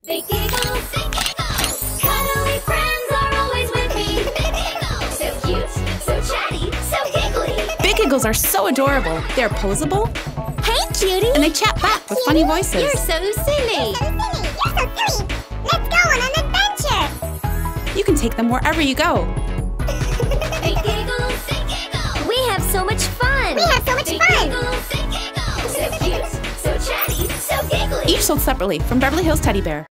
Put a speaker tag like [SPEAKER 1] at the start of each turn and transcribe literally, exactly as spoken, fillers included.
[SPEAKER 1] Bigiggles, Bigiggles, cuddly friends are always with me. Bigiggles, so cute, so chatty, so giggly.
[SPEAKER 2] Bigiggles are so adorable. They're posable.
[SPEAKER 3] Hey, cutie!
[SPEAKER 2] And they chat back with funny voices.
[SPEAKER 3] You're so silly! You're so silly! You're so silly! Let's go on an adventure!
[SPEAKER 2] You can take them wherever you go.
[SPEAKER 1] Bigiggles, Bigiggles,
[SPEAKER 3] We have so much fun! We have so much fun!
[SPEAKER 1] Bigiggles, Bigiggles, so cute, so chatty, so giggly.
[SPEAKER 2] Each sold separately from Beverly Hills Teddy Bear.